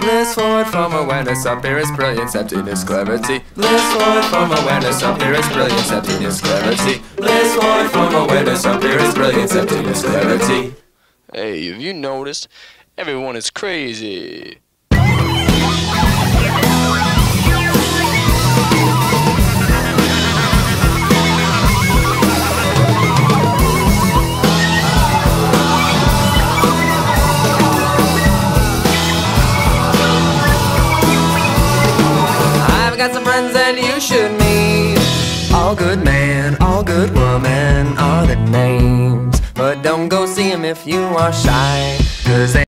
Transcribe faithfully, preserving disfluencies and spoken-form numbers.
Bliss forward from awareness, appearance, brilliance, emptiness, clarity. Bliss forward from awareness, appearance, brilliance, emptiness, clarity. Bliss forward from awareness, appearance, brilliance, emptiness, clarity. Hey, have you noticed? Everyone is crazy. I've got some friends that you should meet. All good man, all good woman are the names. But don't go see them if you are shy, 'cause they